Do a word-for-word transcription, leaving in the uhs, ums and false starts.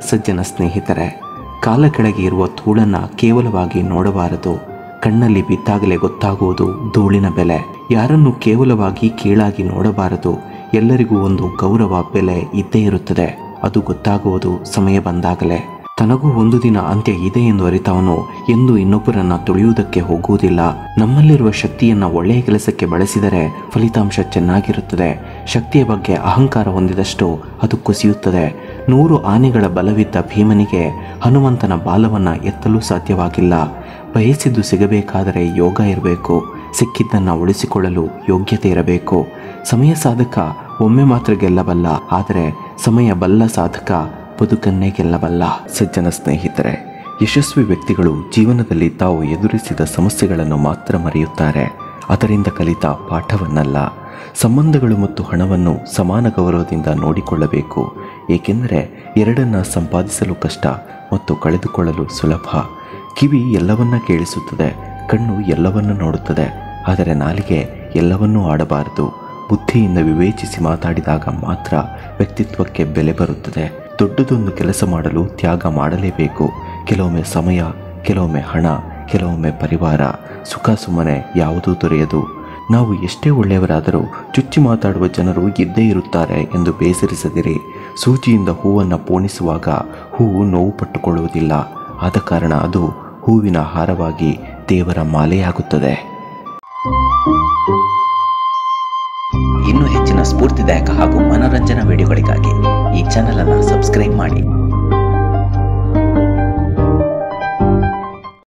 ಸಜ್ಜನ ಸ್ನೇಹಿತರೆ, ಕಾಲ ಕೆಳಗೆ ಇರುವ ಧೂಳನ್ನು ಕೇವಲವಾಗಿ ನೋಡಬಾರದು. ಕಣ್ಣಲ್ಲಿ ಬಿದ್ದಾಗಲೇ ಗೊತ್ತಾಗುವುದು ಧೂಳಿನ ಬೆಲೆ. ಯಾರನ್ನು ಕೇವಲವಾಗಿ ಕೀಳಾಗಿ ನೋಡಬಾರದು. ಎಲ್ಲರಿಗೂ ಒಂದು ಗೌರವ, ಬೆಲೆ ಇದ್ದೇ ಇರುತ್ತದೆ. ಅದು ಗೊತ್ತಾಗುವುದು ಸಮಯ ಬಂದಾಗಲೇ. ತನಗೂ ಒಂದು ದಿನ ಅಂತ್ಯ ಇದೆ ಎಂದು ಅರಿತವನು ಎಂದು ಇನ್ನೊಬ್ಬರನ್ನ ತುಳಿಯುವುದಕ್ಕೆ ಹೋಗುವುದಿಲ್ಲ. ನಮ್ಮಲ್ಲಿರುವ ಶಕ್ತಿಯನ್ನ ಒಳ್ಳೆಯ ಕೆಲಸಕ್ಕೆ ಬಳಸಿದರೆ ಫಲಿತಾಂಶ ಚೆನ್ನಾಗಿರುತ್ತದೆ. ಶಕ್ತಿಯ ಬಗ್ಗೆ ಅಹಂಕಾರ ಹೊಂದಿದಷ್ಟು ಅದು ಕುಸಿಯುತ್ತದೆ. ನೂರು ಆನೆಗಳ ಬಲವಿದ್ದ ಭೀಮನಿಗೆ ಹನುಮಂತನ ಬಾಲವನ್ನ ಎತ್ತಲು ಸಾಧ್ಯವಾಗಿಲ್ಲ. ಬಯಸಿದ್ದು ಸಿಗಬೇಕಾದರೆ ಯೋಗ ಇರಬೇಕು. ಸಿಕ್ಕಿದ್ದನ್ನು ಉಳಿಸಿಕೊಳ್ಳಲು ಯೋಗ್ಯತೆ ಇರಬೇಕು. ಸಮಯ ಸಾಧಕ ಒಮ್ಮೆ ಮಾತ್ರ ಗೆಲ್ಲಬಲ್ಲ, ಆದರೆ ಸಮಯ ಬಲ್ಲ ಸಾಧಕ ಬದುಕನ್ನೇ ಗೆಲ್ಲಬಲ್ಲ. ಸಜ್ಜನ ಸ್ನೇಹಿತರೆ, ಯಶಸ್ವಿ ವ್ಯಕ್ತಿಗಳು ಜೀವನದಲ್ಲಿ ತಾವು ಎದುರಿಸಿದ ಸಮಸ್ಯೆಗಳನ್ನು ಮಾತ್ರ ಮರೆಯುತ್ತಾರೆ, ಅದರಿಂದ ಕಲಿತ ಪಾಠವನ್ನಲ್ಲ. ಸಂಬಂಧಗಳು ಮತ್ತು ಹಣವನ್ನು ಸಮಾನ ಗೌರವದಿಂದ ನೋಡಿಕೊಳ್ಳಬೇಕು. ಏಕೆಂದರೆ ಎರಡನ್ನ ಸಂಪಾದಿಸಲು ಕಷ್ಟ ಮತ್ತು ಕಳೆದುಕೊಳ್ಳಲು ಸುಲಭ. ಕಿವಿ ಎಲ್ಲವನ್ನ ಕೇಳಿಸುತ್ತದೆ, ಕಣ್ಣು ಎಲ್ಲವನ್ನ ನೋಡುತ್ತದೆ, ಆದರೆ ನಾಲಿಗೆ ಎಲ್ಲವನ್ನೂ ಆಡಬಾರದು. ಬುದ್ಧಿಯಿಂದ ವಿವೇಚಿಸಿ ಮಾತಾಡಿದಾಗ ಮಾತ್ರ ವ್ಯಕ್ತಿತ್ವಕ್ಕೆ ಬೆಲೆ ಬರುತ್ತದೆ. ದೊಡ್ಡದೊಂದು ಕೆಲಸ ಮಾಡಲು ತ್ಯಾಗ ಮಾಡಲೇಬೇಕು. ಕೆಲವೊಮ್ಮೆ ಸಮಯ, ಕೆಲವೊಮ್ಮೆ ಹಣ, ಕೆಲವೊಮ್ಮೆ ಪರಿವಾರ. ಸುಖ ಸುಮ್ಮನೆ ಯಾವುದೂ ದೊರೆಯದು. ನಾವು ಎಷ್ಟೇ ಒಳ್ಳೆಯವರಾದರೂ ಚುಚ್ಚಿ ಮಾತಾಡುವ ಜನರು ಇದ್ದೇ ಇರುತ್ತಾರೆ ಎಂದು ಬೇಸರಿಸದಿರಿ. ಸೂಜಿಯಿಂದ ಹೂವನ್ನು ಪೋಣಿಸುವಾಗ ಹೂವು ನೋವು ಪಟ್ಟುಕೊಳ್ಳುವುದಿಲ್ಲ. ಆದ ಕಾರಣ ಅದು ಹೂವಿನ ಹಾರವಾಗಿ ದೇವರ ಮಾಲೆಯಾಗುತ್ತದೆ. ಇನ್ನೂ ಹೆಚ್ಚಿನ ಸ್ಫೂರ್ತಿದಾಯಕ ಹಾಗೂ ಮನೋರಂಜನಾ ವಿಡಿಯೋಗಳಿಗಾಗಿ ಈ ಚಾನೆಲ್ ಅನ್ನು ಸಬ್ಸ್ಕ್ರೈಬ್ ಮಾಡಿ.